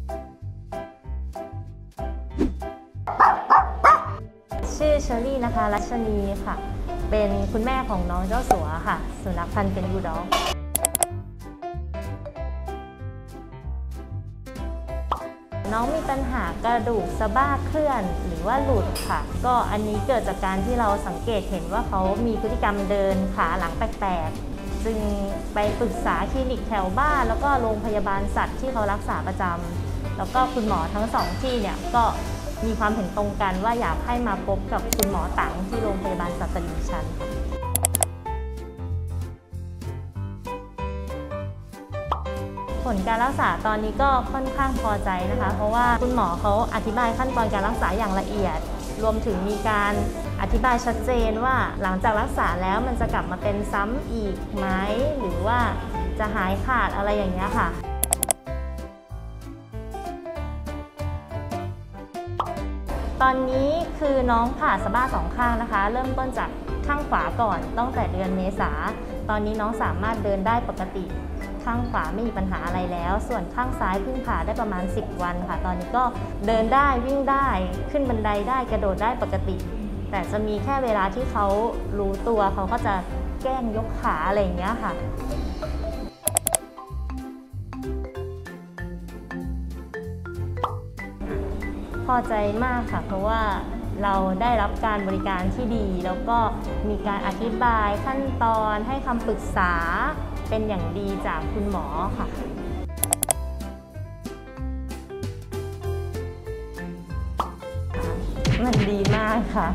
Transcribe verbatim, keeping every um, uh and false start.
ชื่อเชอรี่นะคะรัชนีค่ะเป็นคุณแม่ของน้องเจ้าสัวค่ะสุนัขพันธุ์เป็นบูลด็อกน้องมีปัญหากระดูกสะบ้าเคลื่อนหรือว่าหลุดค่ะก็อันนี้เกิดจากการที่เราสังเกตเห็นว่าเขามีพฤติกรรมเดินขาหลังแปลกๆจึงไปปรึกษาคลินิกแถวบ้านแล้วก็โรงพยาบาลสัตว์ที่เขารักษาประจำแล้วก็คุณหมอทั้งสองที่เนี่ยก็มีความเห็นตรงกันว่าอยากให้มาพบกับคุณหมอตังที่โรงพยาบาลสัตว์ตลิ่งชันค่ะผลการรักษาตอนนี้ก็ค่อนข้างพอใจนะคะเพราะว่าคุณหมอเขาอธิบายขั้นตอนการรักษาอย่างละเอียดรวมถึงมีการอธิบายชัดเจนว่าหลังจากรักษาแล้วมันจะกลับมาเป็นซ้ำอีกไหมหรือว่าจะหายขาดอะไรอย่างเงี้ยค่ะตอนนี้คือน้องผ่าสะบ้าสองข้างนะคะเริ่มต้นจากข้างขวาก่อนตั้งแต่เดือนเมษาตอนนี้น้องสามารถเดินได้ปกติข้างขวาไม่มีปัญหาอะไรแล้วส่วนข้างซ้ายเพิ่งผ่าได้ประมาณสิบวันค่ะตอนนี้ก็เดินได้วิ่งได้ขึ้นบันไดได้กระโดดได้ปกติแต่จะมีแค่เวลาที่เขารู้ตัวเขาก็จะแกล้งยกขาอะไรอย่างเงี้ยค่ะพอใจมากค่ะเพราะว่าเราได้รับการบริการที่ดีแล้วก็มีการอธิบายขั้นตอนให้คำปรึกษาเป็นอย่างดีจากคุณหมอค่ะมันดีมากค่ะ